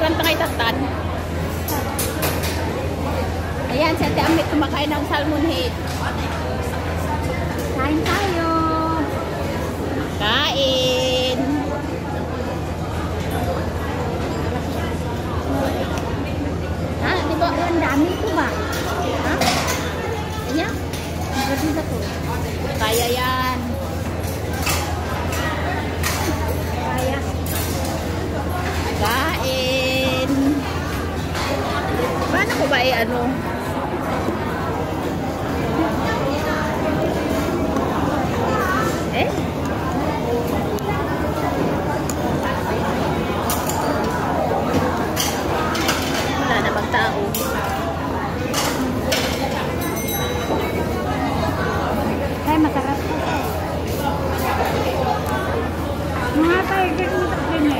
restaurant na kay Tatan. Ayan, si Ate Amit kumakain ng salmon head. Kain tayo. Kain. Ha? Di ba? Ang dami ito ba? Ha? Kanya? Ang ko. Kaya yan. Kaya. Kain. Paano ko ba ano? Eh? Wala na magtao. Ay, masarap. Mga tayo, gano'n din eh.